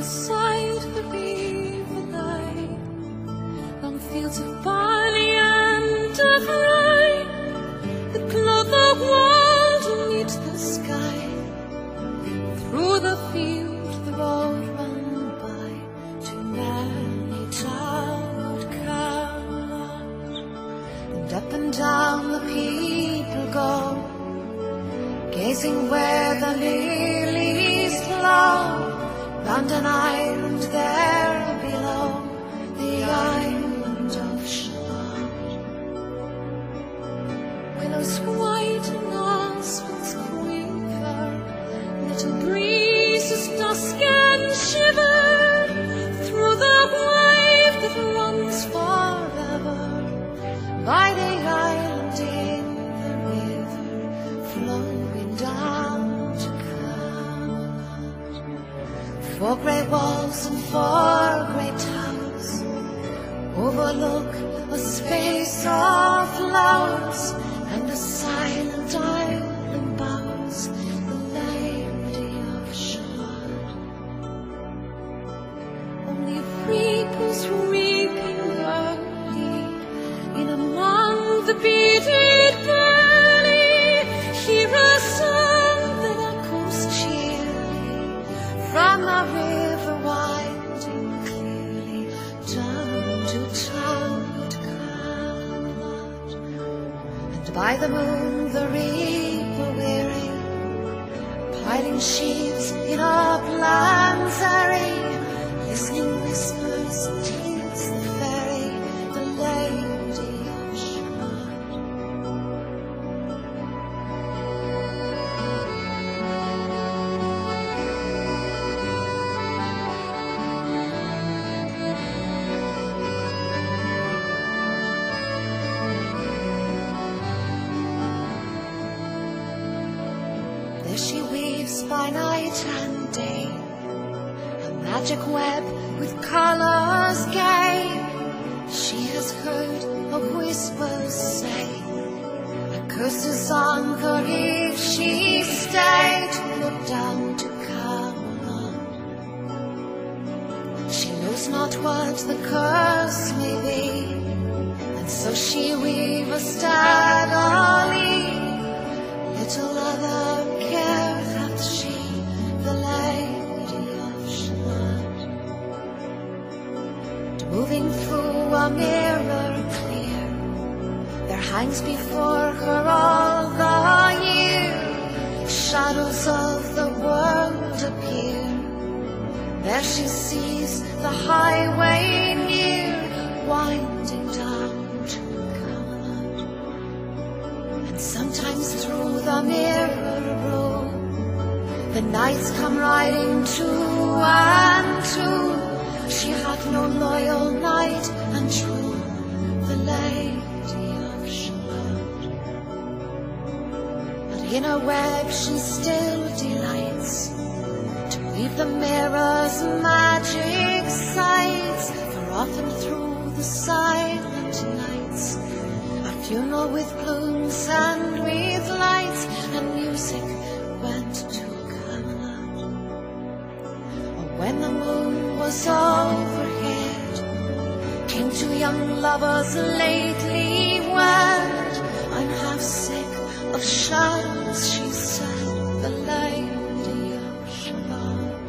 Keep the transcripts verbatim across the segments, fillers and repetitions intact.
beside the river lie, long fields of barley and of rye that clothe the world beneath the sky. Through the field the road ran by to many towered Shallot, and up and down the people go, gazing where the lilies flow, round an island there below, the island of Shallot. Willows white and aspens quiver, little breezes dusk and shiver through the wave that runs forever by the island in the river, flowing down to Shallot. Four grey walls and four grey towers overlook a space of flowers, and the silent island bowers the Lady of Shallot. Only reapers reaping early in among the beaded barley hear a song that echoes cheerly from the river winding clearly down to towered Shallot. And by the moon the reaper weary, piling sheaves in uplands airy, listening whispers tears the fairy, the Lady of Shallot. There she weaves by night and day a magic web with colors gay. She has heard of whispers say a curse is on her if she stay to look down to Shallot. She knows not what the curse may be, and so she weaves steadily. Little other care hath she, the Lady of Shallot. And moving through a mirror clear, there hangs before her all the year, shadows of the world appear. There she sees the highway near, winding down to Shallot. And sometimes through the mirror road the knights come riding two and two. She hath no loyal knight and true, the Lady of Shallot. But in her web she still delights to weave the mirror's magic sights, for often through the silent nights a funeral with plumes and with lights and music went to Shallot. Or when the moon was overhead, came two young lovers lately wed. I'm half sick of shadows, she said, the Lady of Shallot.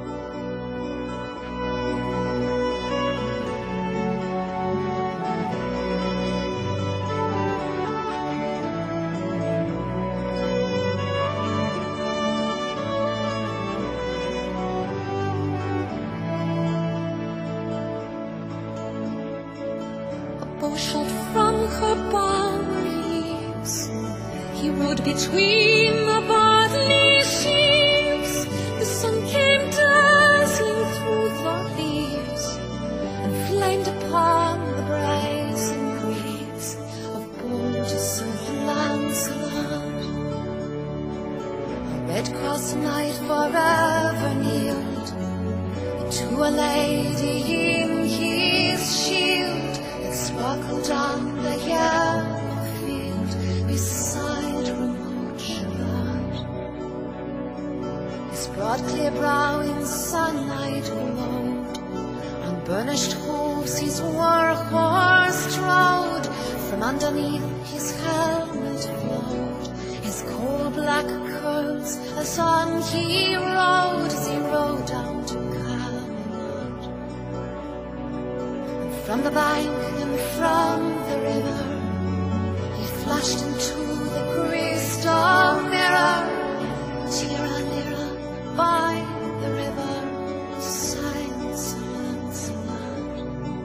Shot from her barley leaves, he rode between the barley sheaves. The sun came dazzling through the leaves and flamed upon the brazen greaves of bold Sir Lancelot. A red cross knight forever kneeled to a lady in his shield, sparkled on the yellow field beside remote Shallot. His broad blood clear brow in sunlight glowed, on burnished hooves his war-horse trode, from underneath his helmet flowed his coal-black curls, as on he rode, as he rode down to Camelot. And from the bank and from the river he flashed into the crystal mirror. Nearer, nearer, by the river, sang Sir Lancelot.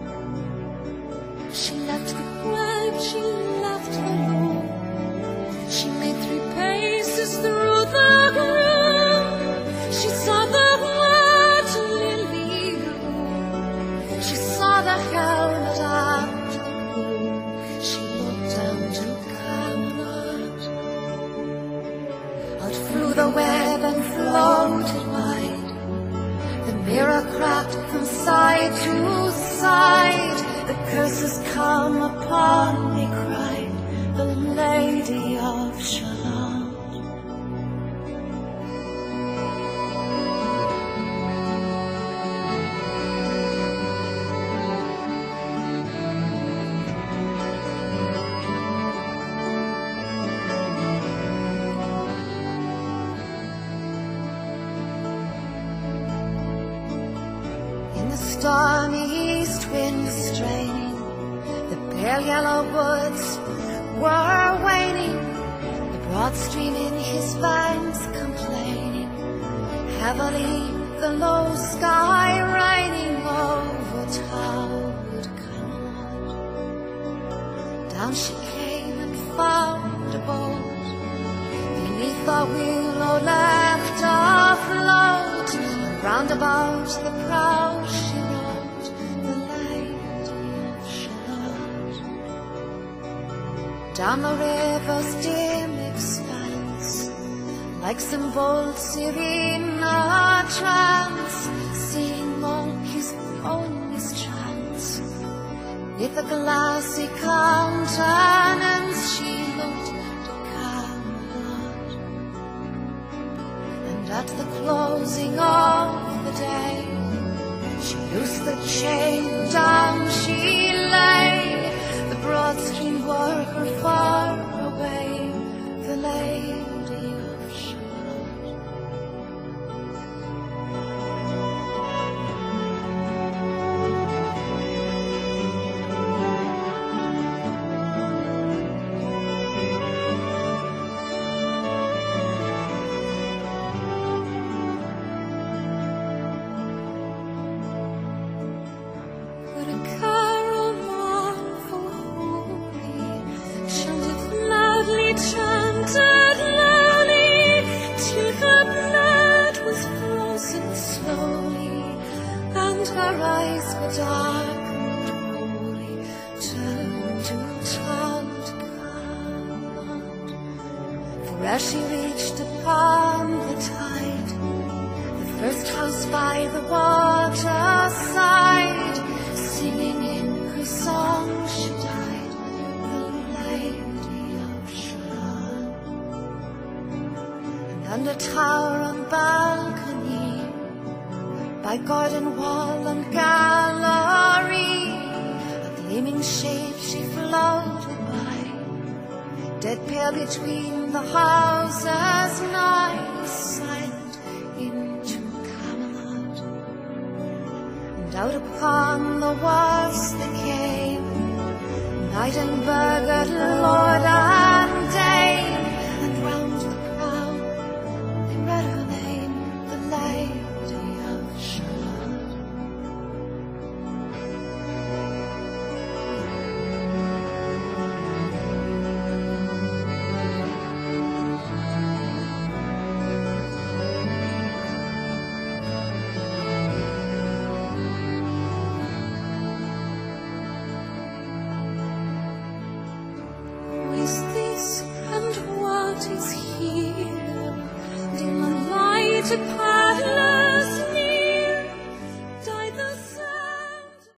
She left the crag, she left the room, she made three paces through the gloom. She saw the white lily bloom, she saw the helmet and the broom. She looked down to Camelot. Out flew the web and floated wide, the mirror cracked from side to side. The curses come upon me, cried the Lady of Shallot. The stormy east wind straining, the pale yellow woods were waning, the broad stream in his banks complaining, heavily the low sky raining over towered Camelot. Down she came and found a boat beneath a willow left afloat, and round about the prow she rode, the Lady of Shallot. Down the river's dim expanse, like some bold serene trance, seeing monkeys own mischance, with a glassy countenance she looked to Camelot. And at the closing of the day, she loosed the chain, down she lay, the broad stream bore her far away, the Lady of Shallot. Her eyes were dark and holy, turned to child Camelot. For as she reached upon the tide, the first house by the waterside, singing in her song she died, the Lady of Shallot. And under tower and balcony, by garden wall and gallery, a gleaming shape she floated by, dead pale between the houses nigh, silent into Camelot. And out upon the walls they came, knight and burgher, lord and dame, and round the crowd they read her name, the Lady of Shallot. Who is this and what is here? Dim and light upon